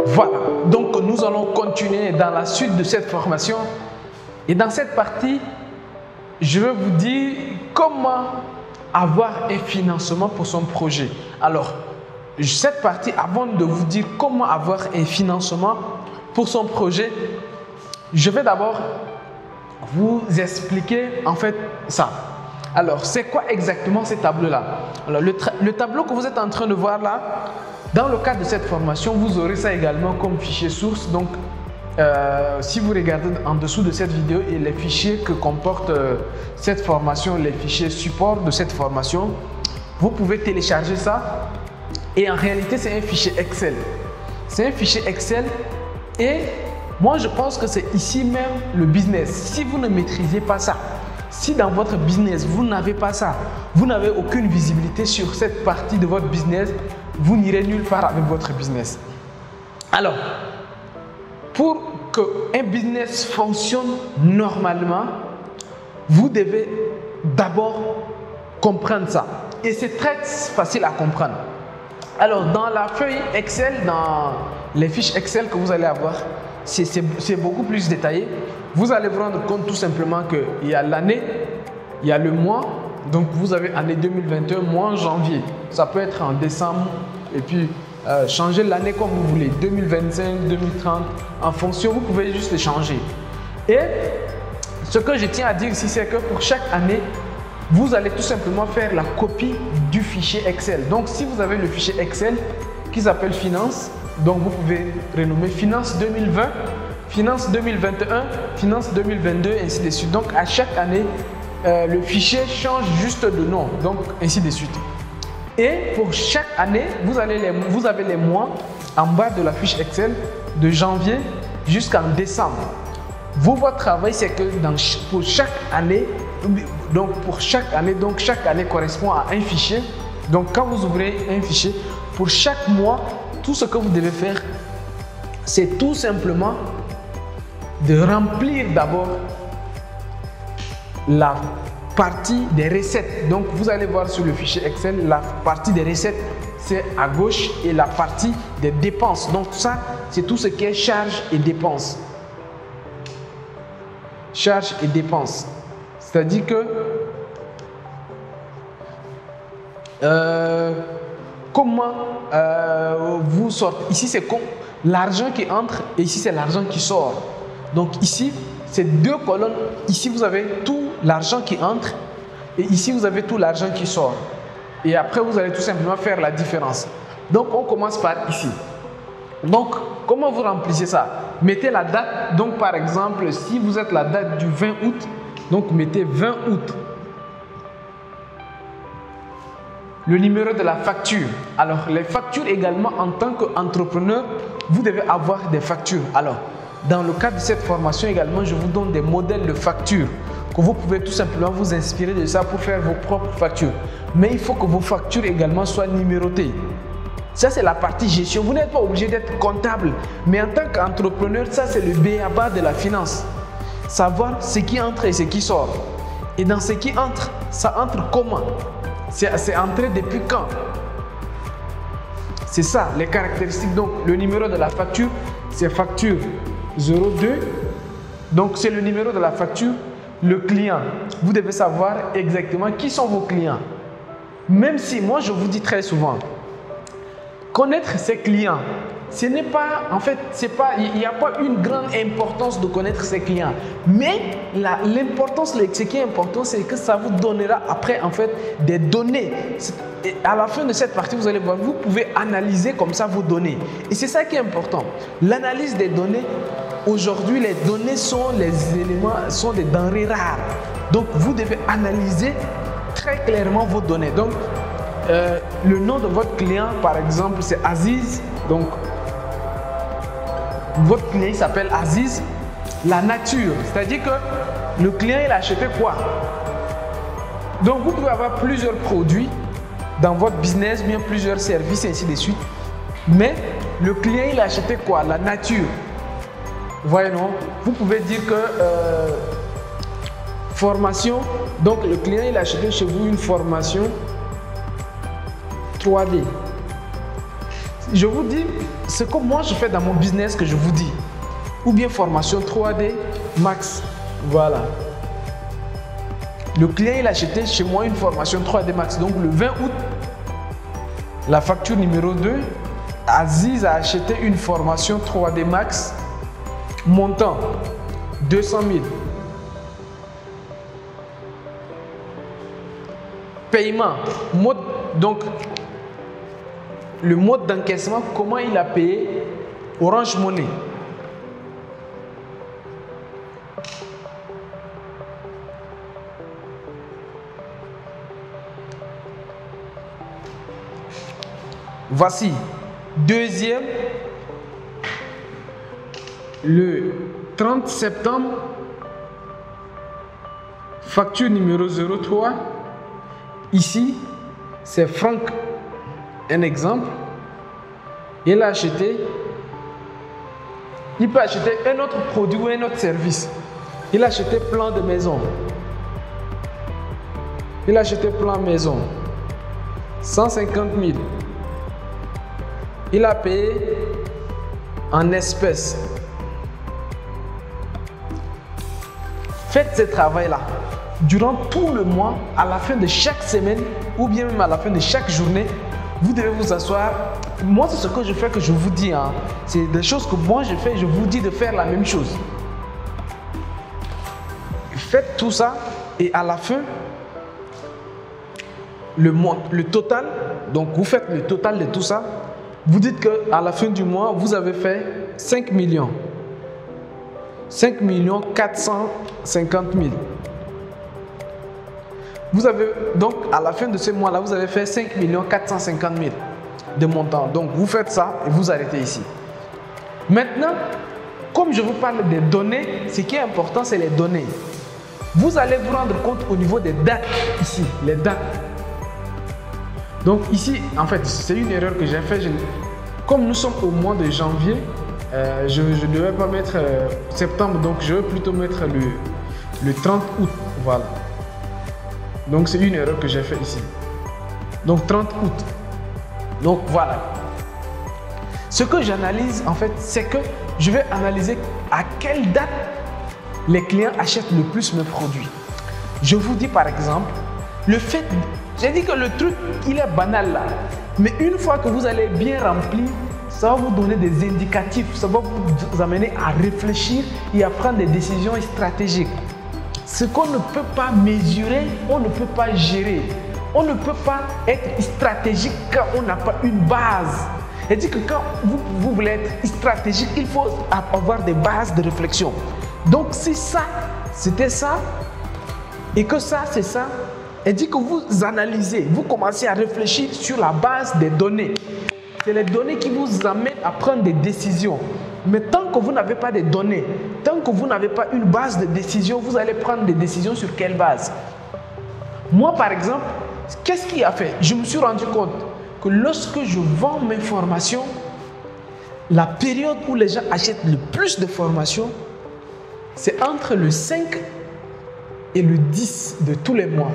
Voilà, donc nous allons continuer dans la suite de cette formation. Et dans cette partie, je vais vous dire comment avoir un financement pour son projet. Alors, cette partie, avant de vous dire comment avoir un financement pour son projet, je vais d'abord vous expliquer en fait ça. Alors, c'est quoi exactement ces tableaux-là? Alors, le tableau que vous êtes en train de voir là, dans le cadre de cette formation, vous aurez ça également comme fichier source. Donc, si vous regardez en dessous de cette vidéo et les fichiers que comporte cette formation, les fichiers support de cette formation, vous pouvez télécharger ça. Et en réalité, c'est un fichier Excel. C'est un fichier Excel et moi, je pense que c'est ici même le business. Si vous ne maîtrisez pas ça, si dans votre business, vous n'avez pas ça, vous n'avez aucune visibilité sur cette partie de votre business, vous n'irez nulle part avec votre business. Alors, pour qu'un business fonctionne normalement, vous devez d'abord comprendre ça. Et c'est très facile à comprendre. Alors, dans la feuille Excel, dans les fiches Excel que vous allez avoir, c'est beaucoup plus détaillé. Vous allez vous rendre compte tout simplement qu'il y a l'année, il y a le mois. Donc, vous avez année 2021, mois en janvier. Ça peut être en décembre et puis changer l'année comme vous voulez. 2025, 2030, en fonction, vous pouvez juste les changer. Et ce que je tiens à dire ici, c'est que pour chaque année, vous allez tout simplement faire la copie du fichier Excel. Donc, si vous avez le fichier Excel qui s'appelle Finance, donc vous pouvez renommer Finance 2020, Finance 2021, Finance 2022, ainsi de suite. Donc, à chaque année, le fichier change juste de nom, donc ainsi de suite. Et pour chaque année, vous avez les mois en bas de la fiche Excel de janvier jusqu'en décembre. Votre travail, c'est que pour chaque année, chaque année correspond à un fichier. Donc, quand vous ouvrez un fichier, pour chaque mois, tout ce que vous devez faire, c'est tout simplement de remplir d'abord la partie des recettes. Donc, vous allez voir sur le fichier Excel, la partie des recettes, c'est à gauche et la partie des dépenses. Donc, ça, c'est tout ce qui est charges et dépenses. Charges et dépenses. C'est-à-dire que comment vous sortez. Ici, c'est l'argent qui entre et ici, c'est l'argent qui sort. Donc, ici, c'est deux colonnes. Ici, vous avez tout l'argent qui entre et ici, vous avez tout l'argent qui sort. Et après, vous allez tout simplement faire la différence. Donc, on commence par ici. Donc, comment vous remplissez ça? Mettez la date. Donc, par exemple, si vous êtes la date du 20 août, donc mettez 20 août. Le numéro de la facture. Alors, les factures également, en tant qu'entrepreneur, vous devez avoir des factures. Alors, dans le cadre de cette formation également, je vous donne des modèles de factures que vous pouvez tout simplement vous inspirer de ça pour faire vos propres factures. Mais il faut que vos factures également soient numérotées. Ça, c'est la partie gestion. Vous n'êtes pas obligé d'être comptable. Mais en tant qu'entrepreneur, ça, c'est le b.a.-ba de la finance. Savoir ce qui entre et ce qui sort. Et dans ce qui entre, ça entre comment? C'est entré depuis quand? C'est ça, les caractéristiques. Donc, le numéro de la facture, c'est facture 02. Donc, c'est le numéro de la facture. Le client, vous devez savoir exactement qui sont vos clients. Même si, moi, je vous dis très souvent, connaître ses clients, ce n'est pas, en fait, il n'y a pas une grande importance de connaître ses clients. Mais l'importance, ce qui est important, c'est que ça vous donnera après, en fait, des données. Et à la fin de cette partie, vous allez voir, vous pouvez analyser comme ça vos données. Et c'est ça qui est important. L'analyse des données, aujourd'hui, les données sont les éléments, sont des denrées rares. Donc, vous devez analyser très clairement vos données. Donc, le nom de votre client, par exemple, c'est Aziz. Donc, votre client s'appelle Aziz. La nature, c'est-à-dire que le client, il a acheté quoi? Donc, vous pouvez avoir plusieurs produits dans votre business, bien plusieurs services, et ainsi de suite. Mais le client, il a acheté quoi? La nature. Voyez, non? Vous pouvez dire que formation. Donc, le client, il a acheté chez vous une formation 3D. je vous dis ce que moi je fais dans mon business que je vous dis. Ou bien formation 3D Max. Voilà. Le client, il a acheté chez moi une formation 3D Max. Donc le 20 août, la facture numéro 2, Aziz a acheté une formation 3D Max, montant 200 000. Paiement, mode, donc le mode d'encaissement, comment il a payé? Orange Money. Voici, deuxième, le 30 septembre, facture numéro 03. Ici, c'est Franck, un exemple. Il a acheté, il peut acheter un autre produit ou un autre service. Il a acheté plan de maison. Il a acheté plan maison, 150 000. Il a payé en espèces. Faites ce travail-là. Durant tout le mois, à la fin de chaque semaine ou bien même à la fin de chaque journée, vous devez vous asseoir. Moi, c'est ce que je fais que je vous dis. Hein. C'est des choses que moi je fais, je vous dis de faire la même chose. Faites tout ça et à la fin, le total, donc vous faites le total de tout ça. Vous dites qu'à la fin du mois, vous avez fait 5 millions. 5 450 000. Vous avez donc à la fin de ce mois-là, vous avez fait 5 450 000 de montant. Donc vous faites ça et vous arrêtez ici. Maintenant, comme je vous parle des données, ce qui est important, c'est les données. Vous allez vous rendre compte au niveau des dates ici, les dates. Donc ici, en fait, c'est une erreur que j'ai faite. Comme nous sommes au mois de janvier, je ne devais pas mettre septembre, donc je vais plutôt mettre le 30 août. Voilà. Donc c'est une erreur que j'ai faite ici. Donc 30 août. Donc voilà. Ce que j'analyse en fait, c'est que je vais analyser à quelle date les clients achètent le plus mes produits. Je vous dis par exemple, le fait, j'ai dit que le truc, il est banal là. Mais une fois que vous allez bien remplir, ça va vous donner des indicatifs, ça va vous amener à réfléchir et à prendre des décisions stratégiques. Ce qu'on ne peut pas mesurer, on ne peut pas gérer. On ne peut pas être stratégique quand on n'a pas une base. Et dit que quand vous voulez être stratégique, il faut avoir des bases de réflexion. Donc si ça, c'était ça, et que ça, c'est ça, elle dit que vous analysez, vous commencez à réfléchir sur la base des données. C'est les données qui vous amènent à prendre des décisions. Mais tant que vous n'avez pas de données, tant que vous n'avez pas une base de décision, vous allez prendre des décisions sur quelle base? Moi, par exemple, qu'est-ce qui a fait? Je me suis rendu compte que lorsque je vends mes formations, la période où les gens achètent le plus de formations, c'est entre le 5 et le 10 de tous les mois.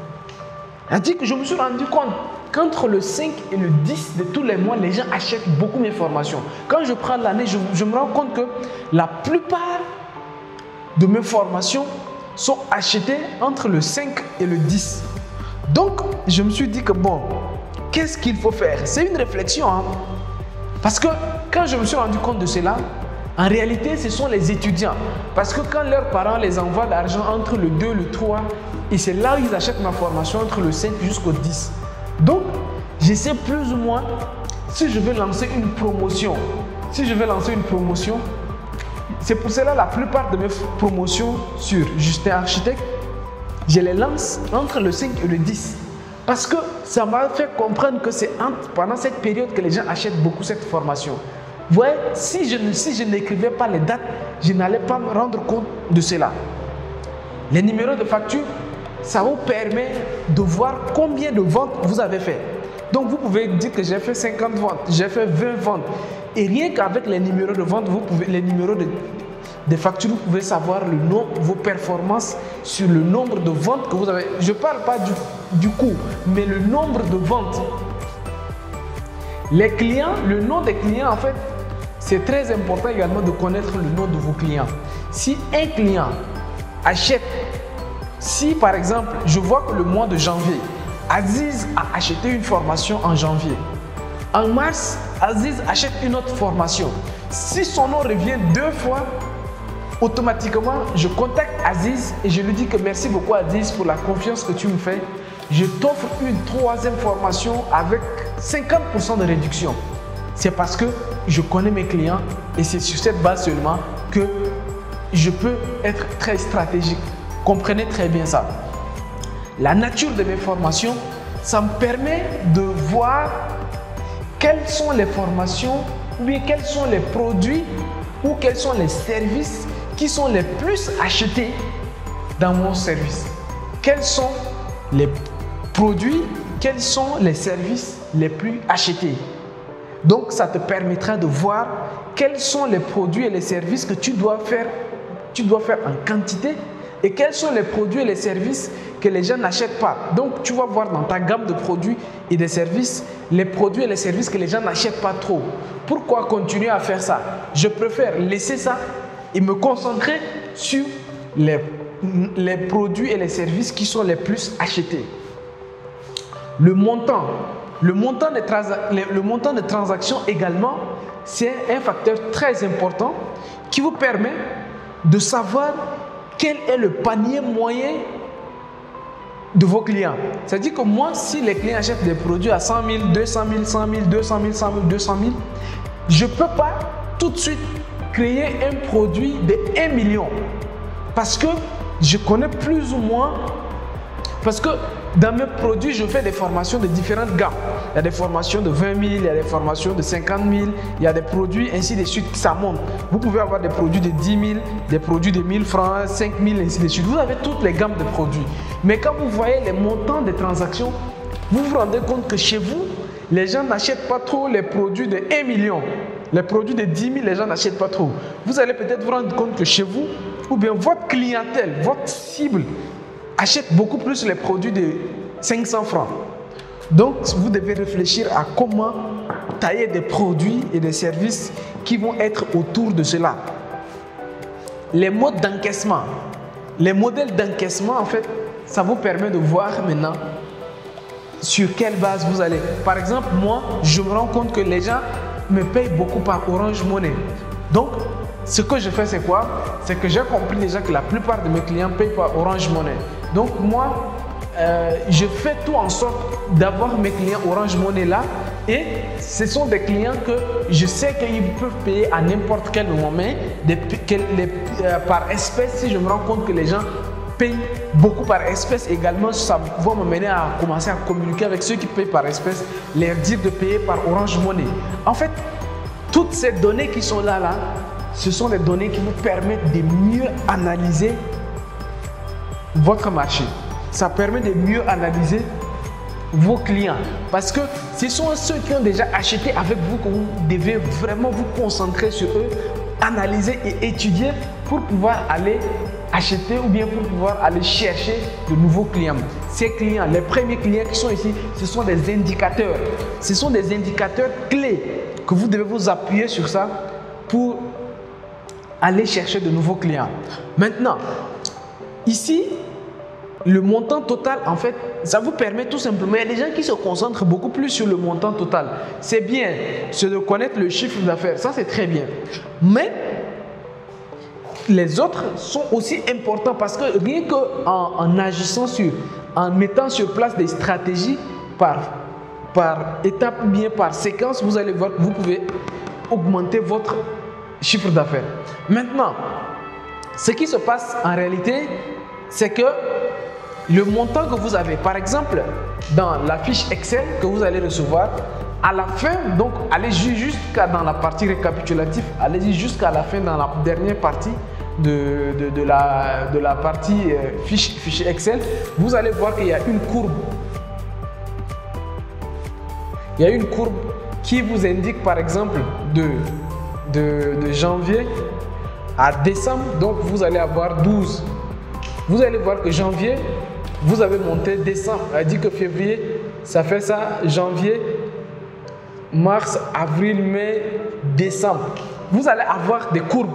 Elle dit que je me suis rendu compte qu'entre le 5 et le 10 de tous les mois, les gens achètent beaucoup mes formations. Quand je prends l'année, je me rends compte que la plupart de mes formations sont achetées entre le 5 et le 10. Donc, je me suis dit que bon, qu'est-ce qu'il faut faire? C'est une réflexion. Hein? Parce que quand je me suis rendu compte de cela, en réalité, ce sont les étudiants. Parce que quand leurs parents les envoient l'argent entre le 2 et le 3, et c'est là où ils achètent ma formation entre le 5 jusqu'au 10. Donc, je sais plus ou moins si je vais lancer une promotion. Si je vais lancer une promotion, c'est pour cela la plupart de mes promotions sur Justin Architecte, je les lance entre le 5 et le 10. Parce que ça m'a fait comprendre que c'est pendant cette période que les gens achètent beaucoup cette formation. Vous voyez, si je n'écrivais pas les dates, je n'allais pas me rendre compte de cela. Les numéros de facture, ça vous permet de voir combien de ventes vous avez fait. Donc vous pouvez dire que j'ai fait 50 ventes, j'ai fait 20 ventes. Et rien qu'avec les numéros de vente, les numéros de factures, vous pouvez savoir vos performances sur le nombre de ventes que vous avez. Je ne parle pas du coût, mais le nombre de ventes. Les clients, le nom des clients, en fait, c'est très important également de connaître le nom de vos clients. Si un client achète, si par exemple, je vois que le mois de janvier, Aziz a acheté une formation en janvier. En mars, Aziz achète une autre formation. Si son nom revient 2 fois, automatiquement, je contacte Aziz et je lui dis que merci beaucoup Aziz pour la confiance que tu me fais. Je t'offre une 3e formation avec 50% de réduction. C'est parce que je connais mes clients et c'est sur cette base seulement que je peux être très stratégique. Comprenez très bien ça. La nature de mes formations, ça me permet de voir quelles sont les formations ou bien quels sont les produits ou quels sont les services qui sont les plus achetés dans mon service. Quels sont les produits, quels sont les services les plus achetés. Donc, ça te permettra de voir quels sont les produits et les services que tu dois faire en quantité et quels sont les produits et les services que les gens n'achètent pas. Donc, tu vas voir dans ta gamme de produits et de services, les produits et les services que les gens n'achètent pas trop. Pourquoi continuer à faire ça? Je préfère laisser ça et me concentrer sur les produits et les services qui sont les plus achetés. Le montant de transaction également, c'est un facteur très important qui vous permet de savoir quel est le panier moyen de vos clients. C'est-à-dire que moi, si les clients achètent des produits à 100 000, 200 000, 100 000, 200 000, 100 000, 200 000, je ne peux pas tout de suite créer un produit de 1 million parce que je connais plus ou moins, parce que dans mes produits, je fais des formations de différentes gammes. Il y a des formations de 20 000, il y a des formations de 50 000, il y a des produits ainsi de suite qui ça monte. Vous pouvez avoir des produits de 10 000, des produits de 1000 francs, 5 000, ainsi de suite. Vous avez toutes les gammes de produits. Mais quand vous voyez les montants des transactions, vous vous rendez compte que chez vous, les gens n'achètent pas trop les produits de 1 million. Les produits de 10 000, les gens n'achètent pas trop. Vous allez peut-être vous rendre compte que chez vous, ou bien votre clientèle, votre cible, achète beaucoup plus les produits de 500 francs. Donc, vous devez réfléchir à comment tailler des produits et des services qui vont être autour de cela. Les modes d'encaissement. Les modèles d'encaissement, en fait, ça vous permet de voir maintenant sur quelle base vous allez. Par exemple, moi, je me rends compte que les gens me payent beaucoup par Orange Money. Donc, ce que je fais, c'est quoi? C'est que j'ai compris déjà que la plupart de mes clients payent par Orange Money. Donc, moi, je fais tout en sorte d'avoir mes clients Orange Money là. Et ce sont des clients que je sais qu'ils peuvent payer à n'importe quel moment, par espèce. Si je me rends compte que les gens payent beaucoup par espèce également, ça va m'amener à commencer à communiquer avec ceux qui payent par espèce, leur dire de payer par Orange Money. En fait, toutes ces données qui sont là, ce sont des données qui vous permettent de mieux analyser votre marché. Ça permet de mieux analyser vos clients. Parce que ce sont ceux qui ont déjà acheté avec vous que vous devez vraiment vous concentrer sur eux, analyser et étudier pour pouvoir aller acheter ou bien pour pouvoir aller chercher de nouveaux clients. Ces clients, les premiers clients qui sont ici, ce sont des indicateurs. Ce sont des indicateurs clés que vous devez vous appuyer sur ça pour aller chercher de nouveaux clients. Maintenant, ici, le montant total, en fait, ça vous permet tout simplement, il y a des gens qui se concentrent beaucoup plus sur le montant total. C'est bien, c'est de connaître le chiffre d'affaires, ça c'est très bien. Mais les autres sont aussi importants parce que rien qu'en agissant en mettant sur place des stratégies par étape ou bien par séquence, vous allez voir que vous pouvez augmenter votre chiffre d'affaires. Maintenant, ce qui se passe en réalité, c'est que le montant que vous avez, par exemple, dans la fiche Excel que vous allez recevoir, à la fin, donc allez jusqu'à dans la partie récapitulative, allez-y jusqu'à la fin dans la dernière partie de la partie fiche Excel, vous allez voir qu'il y a une courbe. Il y a une courbe qui vous indique par exemple de janvier à décembre, donc vous allez avoir 12. Vous allez voir que janvier, vous avez monté, décembre, elle dit que février, ça fait ça, janvier, mars, avril, mai, décembre. Vous allez avoir des courbes.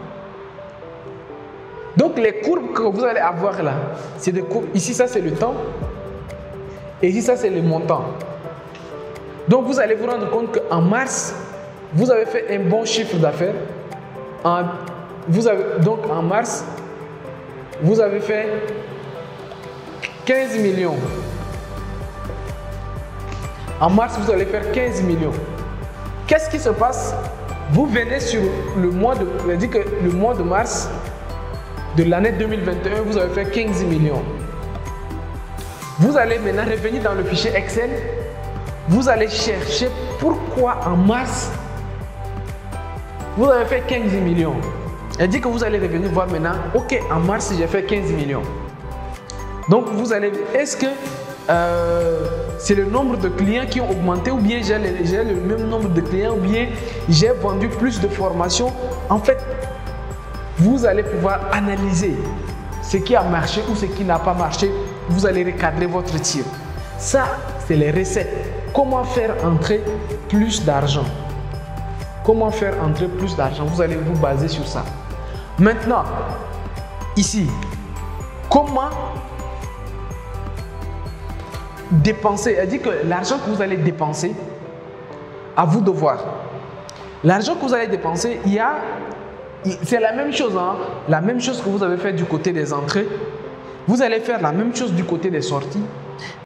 Donc les courbes que vous allez avoir là, c'est des courbes. Ici, ça c'est le temps. Et ici, ça c'est le montant. Donc vous allez vous rendre compte qu'en mars, vous avez fait un bon chiffre d'affaires. Donc en mars, vous avez fait 15 millions. En mars, vous allez faire 15 millions. Qu'est-ce qui se passe? Vous venez sur le mois de mars de l'année 2021, vous avez fait 15 millions. Vous allez maintenant revenir dans le fichier Excel. Vous allez chercher pourquoi en mars, vous avez fait 15 millions. Elle dit que vous allez revenir voir maintenant, ok, en mars, j'ai fait 15 millions. Donc, vous allez, est-ce que c'est le nombre de clients qui ont augmenté ou bien j'ai le même nombre de clients ou bien j'ai vendu plus de formations? En fait, vous allez pouvoir analyser ce qui a marché ou ce qui n'a pas marché. Vous allez recadrer votre tir. Ça, c'est les recettes. Comment faire entrer plus d'argent? Comment faire entrer plus d'argent? Vous allez vous baser sur ça. Maintenant, ici, comment dépenser? Elle dit que l'argent que vous allez dépenser, à vous de voir. L'argent que vous allez dépenser, c'est la même chose, hein? La même chose que vous avez fait du côté des entrées. Vous allez faire la même chose du côté des sorties.